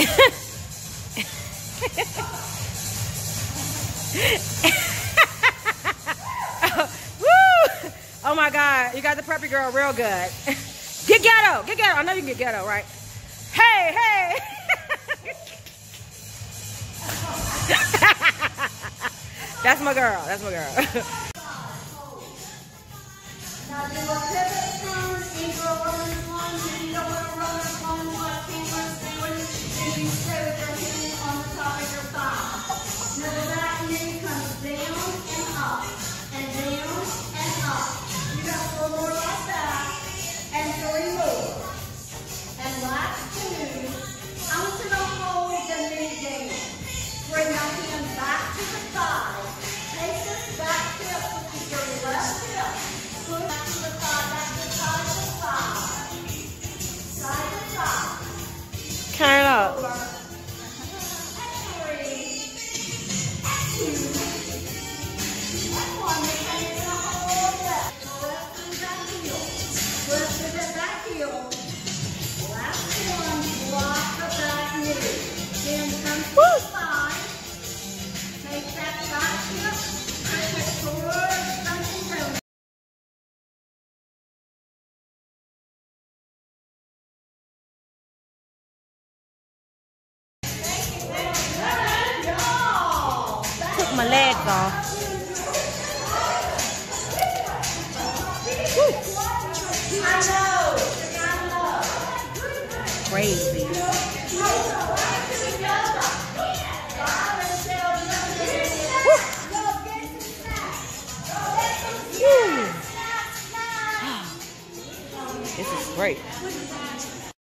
Woo! Oh my God, you got the preppy girl real good. Get ghetto, get ghetto. I know you can get ghetto, right? Hey, hey. That's my girl, that's my girl. Now do a pivot turn, either a runner's lunge, if you don't want to runner's lunge like Penguin's doing, then you stay with your hand on the top of your thigh. Now the back knee comes down and up, and down and up. You got 4 more like that, and 3 more. And last 2, I want you to hold the knee down. Bring your hand back to the thigh. Take this back hip, which is your left hip. Push back to the thigh, back to side to side. Side to side. Turn it up. And 3. And 2. And 1. And you're going to hold that. Left through that heel. Left through that back heel. Last 1. Block the back knee. Then come to the side. Take that back hip. Push it towards something down. Took my legs off. Crazy. This is great.